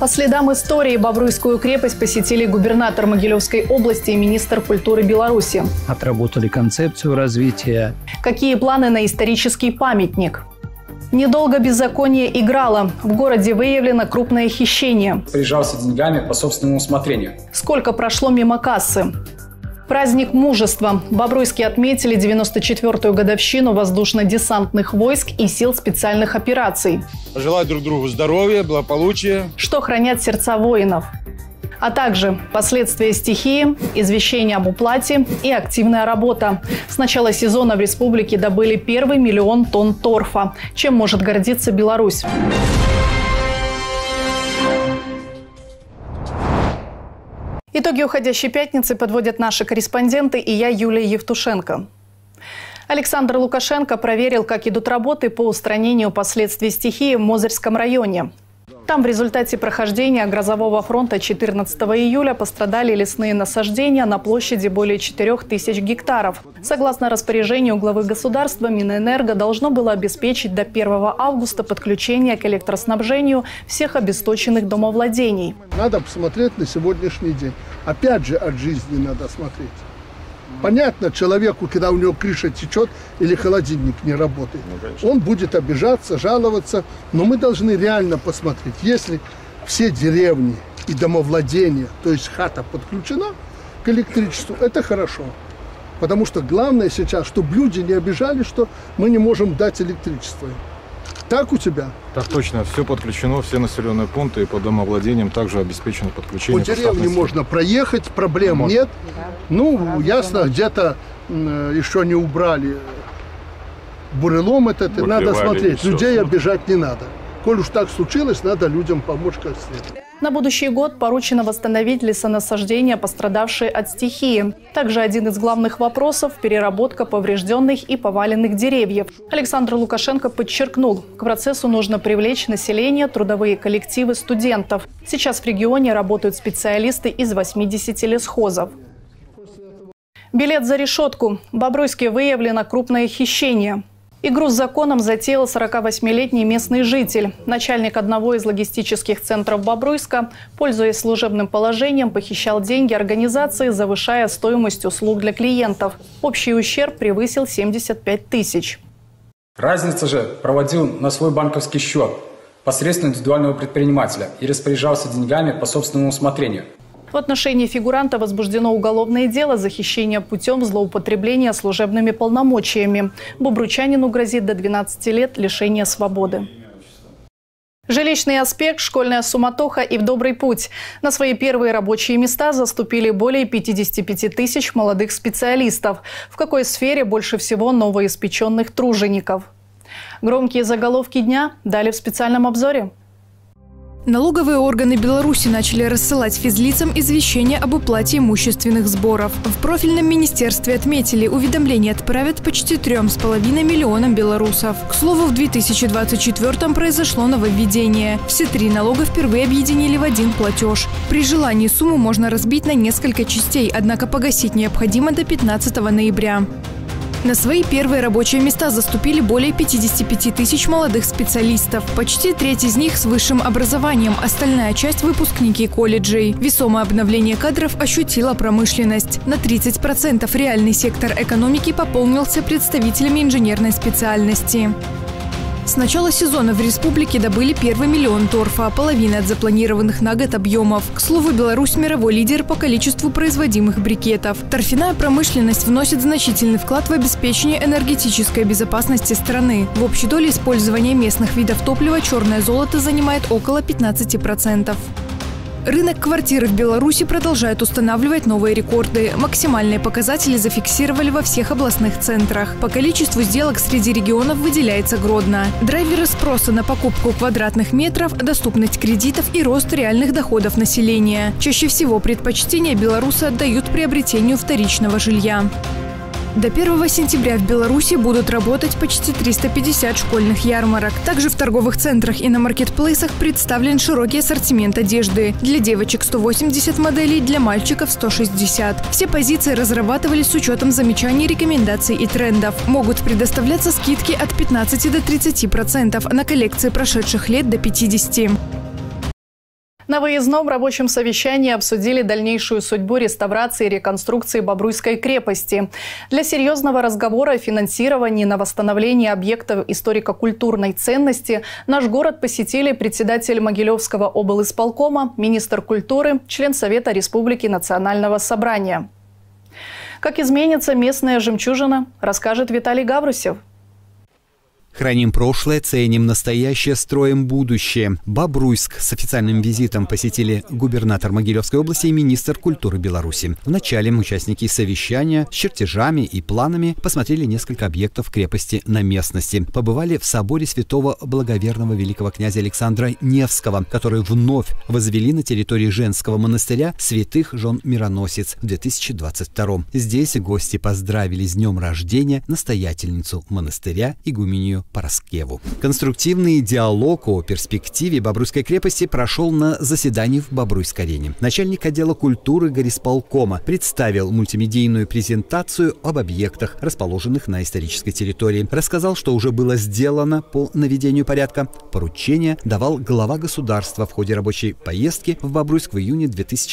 По следам истории Бобруйскую крепость посетили губернатор Могилевской области и министр культуры Беларуси. Отработали концепцию развития. Какие планы на исторический памятник? Недолго беззаконие играло. В городе выявлено крупное хищение. Распоряжался деньгами по собственному усмотрению. Сколько прошло мимо кассы? Праздник мужества. В Бобруйске отметили 94-ю годовщину воздушно-десантных войск и сил специальных операций. Пожелать друг другу здоровья, благополучия. Что хранят сердца воинов? А также последствия стихии, извещение об уплате и активная работа. С начала сезона в республике добыли первый 1 миллион тонн торфа. Чем может гордиться Беларусь? Итоги уходящей пятницы подводят наши корреспонденты и я, Юлия Евтушенко. Александр Лукашенко проверил, как идут работы по устранению последствий стихии в Мозырском районе. Там в результате прохождения грозового фронта 14 июля пострадали лесные насаждения на площади более 4000 гектаров. Согласно распоряжению главы государства, Минэнерго должно было обеспечить до 1 августа подключение к электроснабжению всех обесточенных домовладений. Надо посмотреть на сегодняшний день. Опять же, от жизни надо смотреть. Понятно, человеку, когда у него крыша течет или холодильник не работает, он будет обижаться, жаловаться. Но мы должны реально посмотреть, если все деревни и домовладения, то есть хата подключена к электричеству, это хорошо. Потому что главное сейчас, чтобы люди не обижали, что мы не можем дать электричество. Так у тебя? Так точно, все подключено, все населенные пункты и по домовладениям также обеспечено подключение. По деревне можно проехать, проблем нет. Ну, ясно, где-то еще не убрали бурелом этот, надо смотреть. Людей обижать не надо. Коль уж так случилось, надо людям помочь как следует. На будущий год поручено восстановить лесонасаждения, пострадавшие от стихии. Также один из главных вопросов – переработка поврежденных и поваленных деревьев. Александр Лукашенко подчеркнул, к процессу нужно привлечь население, трудовые коллективы, студентов. Сейчас в регионе работают специалисты из 80 лесхозов. Билет за решетку. В Бобруйске выявлено крупное хищение. Игру с законом затеял 48-летний местный житель. Начальник одного из логистических центров Бобруйска, пользуясь служебным положением, похищал деньги организации, завышая стоимость услуг для клиентов. Общий ущерб превысил 75 тысяч. Разница же проводил на свой банковский счет посредством индивидуального предпринимателя и распоряжался деньгами по собственному усмотрению. В отношении фигуранта возбуждено уголовное дело за хищение путем злоупотребления служебными полномочиями. Бобручанину грозит до 12 лет лишения свободы. Жилищный аспект, школьная суматоха и в добрый путь. На свои первые рабочие места заступили более 55 тысяч молодых специалистов. В какой сфере больше всего новоиспеченных тружеников? Громкие заголовки дня дали в специальном обзоре. Налоговые органы Беларуси начали рассылать физлицам извещения об уплате имущественных сборов. В профильном министерстве отметили, уведомления отправят почти 3,5 миллионам белорусов. К слову, в 2024-м произошло нововведение. Все 3 налога впервые объединили в один платеж. При желании сумму можно разбить на несколько частей, однако погасить необходимо до 15 ноября. На свои первые рабочие места заступили более 55 тысяч молодых специалистов. Почти треть из них с высшим образованием, остальная часть – выпускники колледжей. Весомое обновление кадров ощутила промышленность. На 30% реальный сектор экономики пополнился представителями инженерной специальности. С начала сезона в республике добыли 1 миллион торфа, половина от запланированных на год объемов. К слову, Беларусь – мировой лидер по количеству производимых брикетов. Торфяная промышленность вносит значительный вклад в обеспечение энергетической безопасности страны. В общей доле использования местных видов топлива черное золото занимает около 15%. Рынок квартир в Беларуси продолжает устанавливать новые рекорды. Максимальные показатели зафиксировали во всех областных центрах. По количеству сделок среди регионов выделяется Гродно. Драйверы спроса на покупку квадратных метров, доступность кредитов и рост реальных доходов населения. Чаще всего предпочтение белорусы отдают приобретению вторичного жилья. До 1 сентября в Беларуси будут работать почти 350 школьных ярмарок. Также в торговых центрах и на маркетплейсах представлен широкий ассортимент одежды. Для девочек 180 моделей, для мальчиков 160. Все позиции разрабатывались с учетом замечаний, рекомендаций и трендов. Могут предоставляться скидки от 15 до 30%, на коллекции прошедших лет до 50%. На выездном рабочем совещании обсудили дальнейшую судьбу реставрации и реконструкции Бобруйской крепости. Для серьезного разговора о финансировании на восстановление объектов историко-культурной ценности наш город посетили председатель Могилевского облисполкома, министр культуры, член Совета Республики Национального собрания. Как изменится местная жемчужина, расскажет Виталий Гаврусев. Храним прошлое, ценим настоящее, строим будущее. Бобруйск с официальным визитом посетили губернатор Могилевской области и министр культуры Беларуси. Вначале участники совещания с чертежами и планами посмотрели несколько объектов крепости на местности. Побывали в соборе святого благоверного великого князя Александра Невского, который вновь возвели на территории женского монастыря святых жен Мироносец в 2022. Здесь гости поздравили с днем рождения настоятельницу монастыря игуменью Пороскеву. Конструктивный диалог о перспективе Бобруйской крепости прошел на заседании в Бобруйск-арене. Начальник отдела культуры горисполкома представил мультимедийную презентацию об объектах, расположенных на исторической территории. Рассказал, что уже было сделано по наведению порядка. Поручение давал глава государства в ходе рабочей поездки в Бобруйск в июне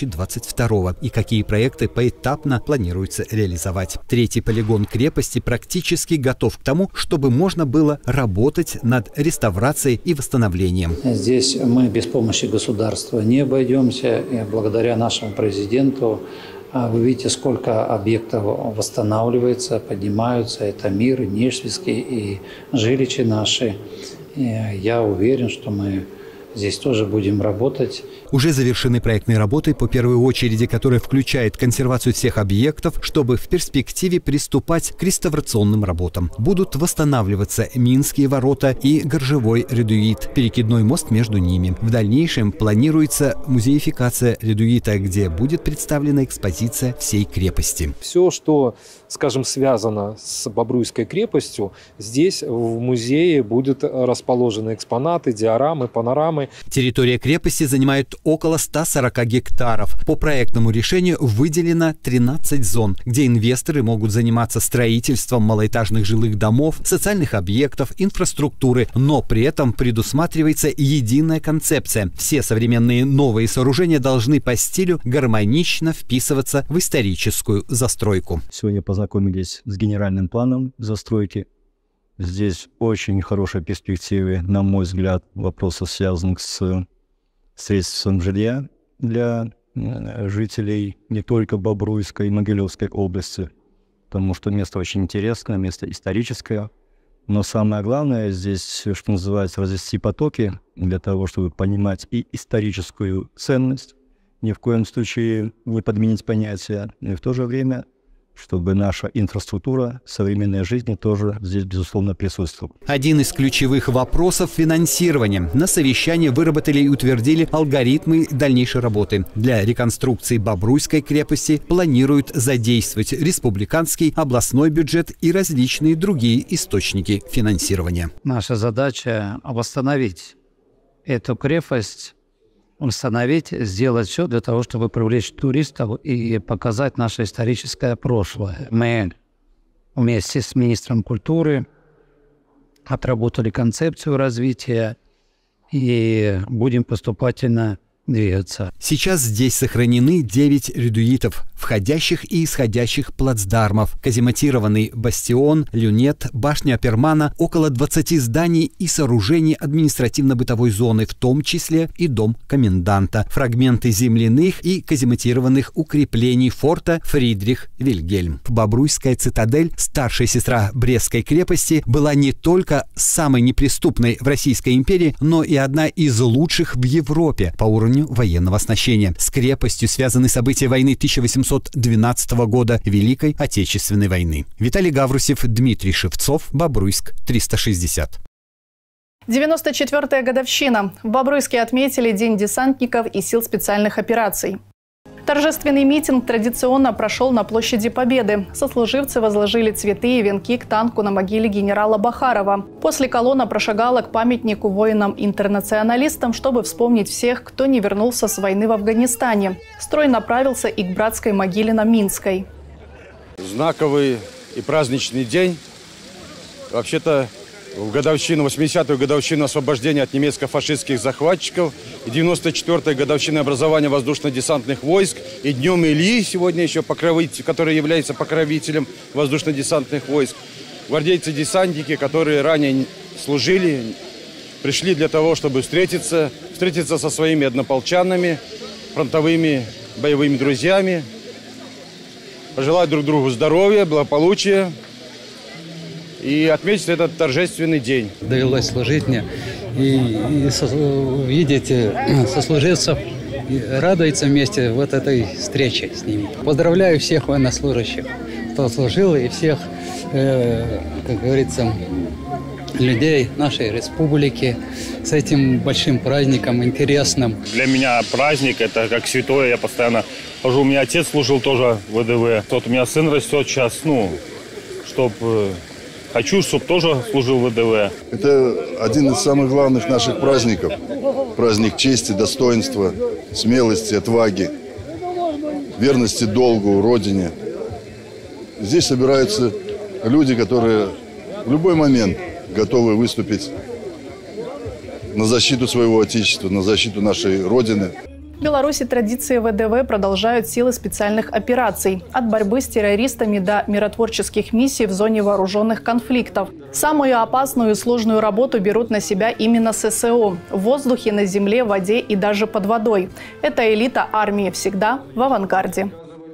2022 и какие проекты поэтапно планируется реализовать. Третий полигон крепости практически готов к тому, чтобы можно было работать над реставрацией и восстановлением. Здесь мы без помощи государства не обойдемся. И благодаря нашему президенту вы видите, сколько объектов восстанавливается, поднимаются. Это мир, Нешвицкий и жилища наши. И я уверен, что мы здесь тоже будем работать. Уже завершены проектные работы по первой очереди, которая включает консервацию всех объектов, чтобы в перспективе приступать к реставрационным работам. Будут восстанавливаться Минские ворота и Горжевой редуит, перекидной мост между ними. В дальнейшем планируется музеификация редуита, где будет представлена экспозиция всей крепости. Все, что, скажем, связано с Бобруйской крепостью, здесь в музее будут расположены экспонаты, диорамы, панорамы. Территория крепости занимает около 140 гектаров. По проектному решению выделено 13 зон, где инвесторы могут заниматься строительством малоэтажных жилых домов, социальных объектов, инфраструктуры, но при этом предусматривается единая концепция. Все современные новые сооружения должны по стилю гармонично вписываться в историческую застройку. Сегодня познакомились с генеральным планом застройки. Здесь очень хорошие перспективы, на мой взгляд, вопросов, связанных с средством жилья для жителей не только Бобруйской и Могилевской области, потому что место очень интересное, место историческое. Но самое главное здесь, что называется, развести потоки для того, чтобы понимать и историческую ценность, ни в коем случае не подменить понятия, и в то же время чтобы наша инфраструктура современной жизни тоже здесь, безусловно, присутствовала. Один из ключевых вопросов – финансирования. На совещании выработали и утвердили алгоритмы дальнейшей работы. Для реконструкции Бобруйской крепости планируют задействовать республиканский, областной бюджет и различные другие источники финансирования. Наша задача – восстановить эту крепость, установить, сделать все для того, чтобы привлечь туристов и показать наше историческое прошлое. Мы вместе с министром культуры отработали концепцию развития и будем поступательно двигаться. Сейчас здесь сохранены 9 редуитов, входящих и исходящих плацдармов, казематированный бастион, люнет, башня Апермана, около 20 зданий и сооружений административно-бытовой зоны, в том числе и дом коменданта, фрагменты земляных и казематированных укреплений форта Фридрих-Вильгельм. Бобруйская цитадель, старшая сестра Брестской крепости, была не только самой неприступной в Российской империи, но и одна из лучших в Европе по уровню военного оснащения. С крепостью связаны события войны 1812 года, Великой Отечественной войны. Виталий Гаврусев, Дмитрий Шевцов, Бобруйск, 360. 94-я годовщина. В Бобруйске отметили День десантников и сил специальных операций. Торжественный митинг традиционно прошел на площади Победы. Сослуживцы возложили цветы и венки к танку на могиле генерала Бахарова. После колонна прошагала к памятнику воинам-интернационалистам, чтобы вспомнить всех, кто не вернулся с войны в Афганистане. Строй направился и к братской могиле на Минской. Знаковый и праздничный день. Вообще-то в годовщину, 80-ю годовщину освобождения от немецко-фашистских захватчиков и 94-й годовщины образования воздушно-десантных войск, и Днем Ильи сегодня еще, который является покровителем воздушно-десантных войск. Гвардейцы-десантники, которые ранее служили, пришли для того, чтобы встретиться со своими однополчанами, фронтовыми боевыми друзьями, пожелать друг другу здоровья, благополучия и отметить этот торжественный день. Довелось служить мне и видеть сослуживцев, и радуется вместе вот этой встрече с ними. Поздравляю всех военнослужащих, кто служил, и всех, как говорится, людей нашей республики с этим большим праздником, интересным. Для меня праздник – это как святое. Я постоянно хожу. У меня отец служил тоже в ВДВ. Вот у меня сын растет сейчас, хочу, чтобы тоже служил в ВДВ. Это один из самых главных наших праздников. Праздник чести, достоинства, смелости, отваги, верности долгу, Родине. Здесь собираются люди, которые в любой момент готовы выступить на защиту своего Отечества, на защиту нашей Родины. В Беларуси традиции ВДВ продолжают силы специальных операций. От борьбы с террористами до миротворческих миссий в зоне вооруженных конфликтов. Самую опасную и сложную работу берут на себя именно ССО. В воздухе, на земле, в воде и даже под водой. Эта элита армии всегда в авангарде.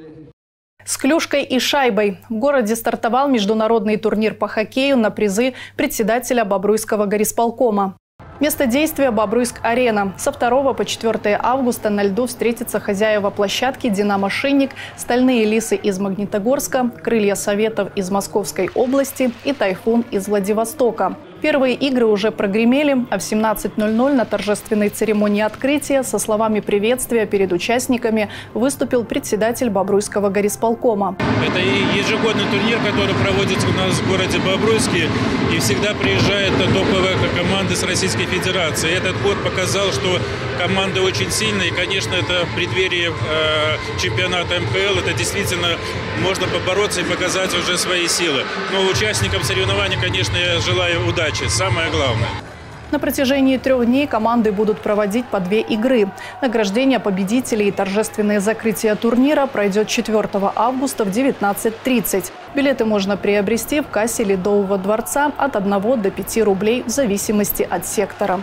С клюшкой и шайбой. В городе стартовал международный турнир по хоккею на призы председателя Бобруйского горисполкома. Место действия – Бобруйск-арена. Со 2 по 4 августа на льду встретятся хозяева площадки «Динамо Шинник», «Стальные лисы» из Магнитогорска, «Крылья Советов» из Московской области и «Тайфун» из Владивостока. Первые игры уже прогремели, а в 17:00 на торжественной церемонии открытия со словами приветствия перед участниками выступил председатель Бобруйского горисполкома. Это ежегодный турнир, который проводится у нас в городе Бобруйске, и всегда приезжают топовые команды с Российской Федерации. Этот год показал, что команды очень сильные, и, конечно, это в преддверии чемпионата МХЛ, это действительно можно побороться и показать уже свои силы. Но участникам соревнований, конечно, я желаю удачи. Самое главное. На протяжении 3 дней команды будут проводить по 2 игры. Награждение победителей и торжественное закрытие турнира пройдет 4 августа в 19:30. Билеты можно приобрести в кассе Ледового дворца от 1 до 5 рублей в зависимости от сектора.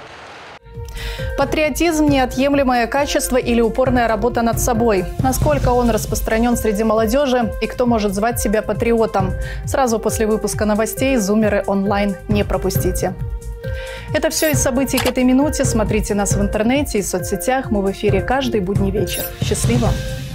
Патриотизм – неотъемлемое качество или упорная работа над собой. Насколько он распространен среди молодежи и кто может звать себя патриотом? Сразу после выпуска новостей «Зумеры онлайн» не пропустите. Это все из событий к этой минуте. Смотрите нас в интернете и соцсетях. Мы в эфире каждый будний вечер. Счастливо!